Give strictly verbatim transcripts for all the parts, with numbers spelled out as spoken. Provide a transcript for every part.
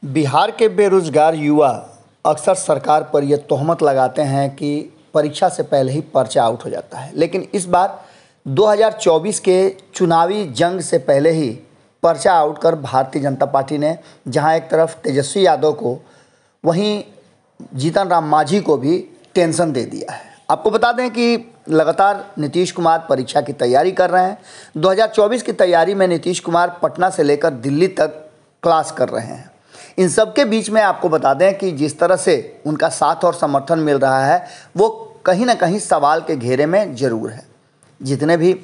बिहार के बेरोजगार युवा अक्सर सरकार पर यह तोहमत लगाते हैं कि परीक्षा से पहले ही पर्चा आउट हो जाता है, लेकिन इस बार दो हज़ार चौबीस के चुनावी जंग से पहले ही पर्चा आउट कर भारतीय जनता पार्टी ने जहां एक तरफ तेजस्वी यादव को, वहीं जीतन राम मांझी को भी टेंशन दे दिया है। आपको बता दें कि लगातार नीतीश कुमार परीक्षा की तैयारी कर रहे हैं। दो हज़ार चौबीस की तैयारी में नीतीश कुमार पटना से लेकर दिल्ली तक क्लास कर रहे हैं। इन सब के बीच में आपको बता दें कि जिस तरह से उनका साथ और समर्थन मिल रहा है वो कहीं ना कहीं सवाल के घेरे में ज़रूर है। जितने भी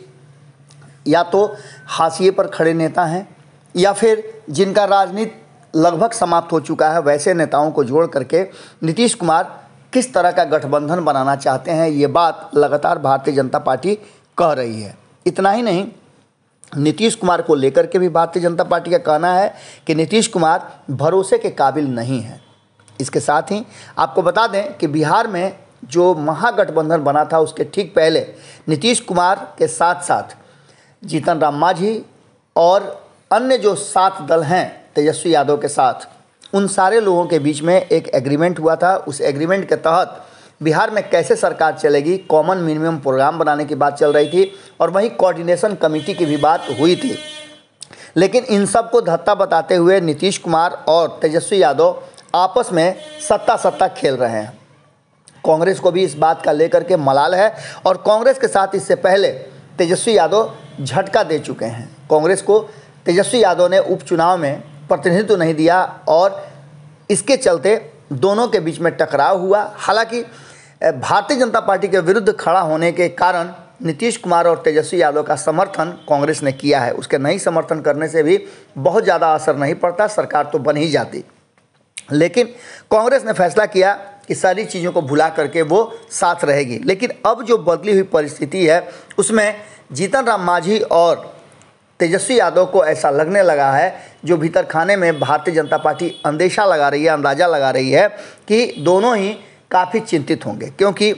या तो हाशिए पर खड़े नेता हैं या फिर जिनका राजनीति लगभग समाप्त हो चुका है, वैसे नेताओं को जोड़ करके नीतीश कुमार किस तरह का गठबंधन बनाना चाहते हैं, ये बात लगातार भारतीय जनता पार्टी कह रही है। इतना ही नहीं, नीतीश कुमार को लेकर के भी भारतीय जनता पार्टी का कहना है कि नीतीश कुमार भरोसे के काबिल नहीं है। इसके साथ ही आपको बता दें कि बिहार में जो महागठबंधन बना था उसके ठीक पहले नीतीश कुमार के साथ साथ जीतन राम मांझी और अन्य जो सात दल हैं तेजस्वी यादव के साथ, उन सारे लोगों के बीच में एक एग्रीमेंट हुआ था। उस एग्रीमेंट के तहत बिहार में कैसे सरकार चलेगी, कॉमन मिनिमम प्रोग्राम बनाने की बात चल रही थी और वहीं कोऑर्डिनेशन कमेटी की भी बात हुई थी। लेकिन इन सब को धत्ता बताते हुए नीतीश कुमार और तेजस्वी यादव आपस में सत्ता सत्ता खेल रहे हैं। कांग्रेस को भी इस बात का लेकर के मलाल है और कांग्रेस के साथ इससे पहले तेजस्वी यादव झटका दे चुके हैं। कांग्रेस को तेजस्वी यादव ने उपचुनाव में प्रतिनिधित्व नहीं दिया और इसके चलते दोनों के बीच में टकराव हुआ। हालांकि भारतीय जनता पार्टी के विरुद्ध खड़ा होने के कारण नीतीश कुमार और तेजस्वी यादव का समर्थन कांग्रेस ने किया है। उसके नहीं समर्थन करने से भी बहुत ज़्यादा असर नहीं पड़ता, सरकार तो बन ही जाती। लेकिन कांग्रेस ने फैसला किया कि सारी चीज़ों को भुला करके वो साथ रहेगी। लेकिन अब जो बदली हुई परिस्थिति है उसमें जीतन राम मांझी और तेजस्वी यादव को ऐसा लगने लगा है, जो भीतर खाने में भारतीय जनता पार्टी अंदेशा लगा रही है, अंदाज़ा लगा रही है कि दोनों ही काफ़ी चिंतित होंगे, क्योंकि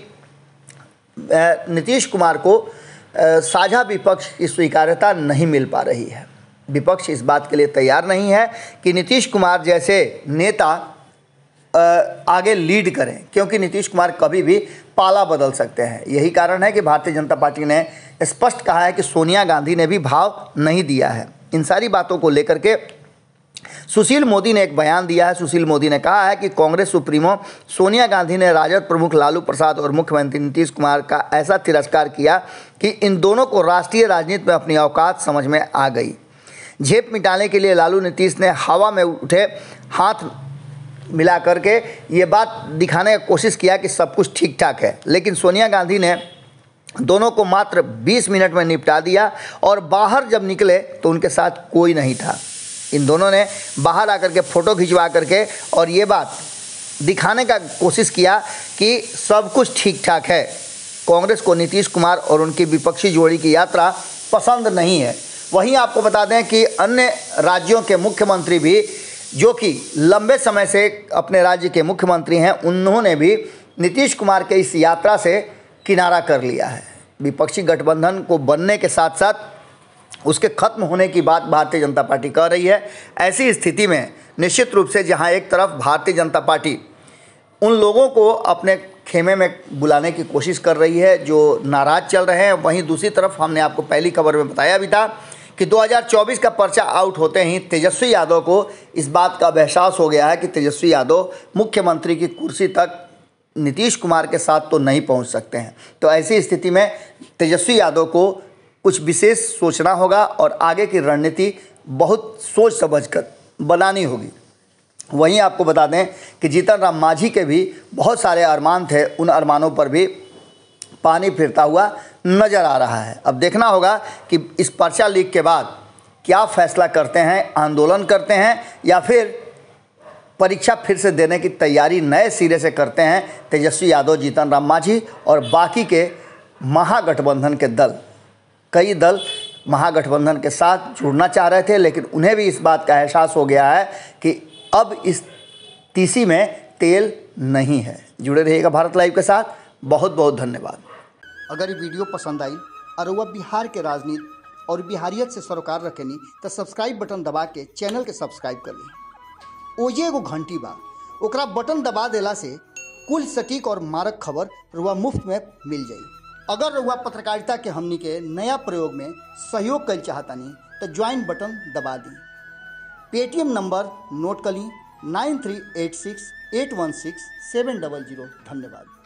नीतीश कुमार को साझा विपक्ष की स्वीकार्यता नहीं मिल पा रही है। विपक्ष इस बात के लिए तैयार नहीं है कि नीतीश कुमार जैसे नेता आगे लीड करें, क्योंकि नीतीश कुमार कभी भी पाला बदल सकते हैं। यही कारण है कि भारतीय जनता पार्टी ने स्पष्ट कहा है कि सोनिया गांधी ने भी भाव नहीं दिया है। इन सारी बातों को लेकर के सुशील मोदी ने एक बयान दिया है। सुशील मोदी ने कहा है कि कांग्रेस सुप्रीमो सोनिया गांधी ने राजद प्रमुख लालू प्रसाद और मुख्यमंत्री नीतीश कुमार का ऐसा तिरस्कार किया कि इन दोनों को राष्ट्रीय राजनीति में अपनी औकात समझ में आ गई। झेप मिटाने के लिए लालू नीतीश ने हवा में उठे हाथ मिला करके ये बात दिखाने की कोशिश किया कि सब कुछ ठीक ठाक है, लेकिन सोनिया गांधी ने दोनों को मात्र बीस मिनट में निपटा दिया और बाहर जब निकले तो उनके साथ कोई नहीं था। इन दोनों ने बाहर आकर के फ़ोटो खिंचवा करके और ये बात दिखाने का कोशिश किया कि सब कुछ ठीक ठाक है। कांग्रेस को नीतीश कुमार और उनकी विपक्षी जोड़ी की यात्रा पसंद नहीं है। वहीं आपको बता दें कि अन्य राज्यों के मुख्यमंत्री भी, जो कि लंबे समय से अपने राज्य के मुख्यमंत्री हैं, उन्होंने भी नीतीश कुमार के इस यात्रा से किनारा कर लिया है। विपक्षी गठबंधन को बनने के साथ साथ उसके खत्म होने की बात भारतीय जनता पार्टी कर रही है। ऐसी स्थिति में निश्चित रूप से जहां एक तरफ भारतीय जनता पार्टी उन लोगों को अपने खेमे में बुलाने की कोशिश कर रही है जो नाराज़ चल रहे हैं, वहीं दूसरी तरफ हमने आपको पहली खबर में बताया भी था कि दो हज़ार चौबीस का पर्चा आउट होते ही तेजस्वी यादव को इस बात का एहसास हो गया है कि तेजस्वी यादव मुख्यमंत्री की कुर्सी तक नीतीश कुमार के साथ तो नहीं पहुंच सकते हैं। तो ऐसी स्थिति में तेजस्वी यादव को कुछ विशेष सोचना होगा और आगे की रणनीति बहुत सोच समझकर बनानी होगी। वहीं आपको बता दें कि जीतन राम मांझी के भी बहुत सारे अरमान थे, उन अरमानों पर भी पानी फिरता हुआ नज़र आ रहा है। अब देखना होगा कि इस पर्चा लीक के बाद क्या फैसला करते हैं, आंदोलन करते हैं या फिर परीक्षा फिर से देने की तैयारी नए सिरे से करते हैं तेजस्वी यादव, जीतन राम मांझी और बाकी के महागठबंधन के दल। कई दल महागठबंधन के साथ जुड़ना चाह रहे थे, लेकिन उन्हें भी इस बात का एहसास हो गया है कि अब इस तीसी में तेल नहीं है। जुड़े रहिएगा भारत लाइव के साथ। बहुत बहुत धन्यवाद। अगर ये वीडियो पसंद आई और वह बिहार के राजनीति और बिहारियत से सरोकार रखेनी तो सब्सक्राइब बटन दबा के चैनल के सब्सक्राइब कर ली। ओजे एगो घंटी बा, ओकरा बटन दबा देला से कुल सटीक और मारक खबर रुआ मुफ्त में मिल जाई। अगर रुआ पत्रकारिता के हमनी के नया प्रयोग में सहयोग कर चाहतानी तो ज्वाइन बटन दबा दी। पेटीएम नंबर नोट कर ली nine three eight six eight one six seven double zero. धन्यवाद।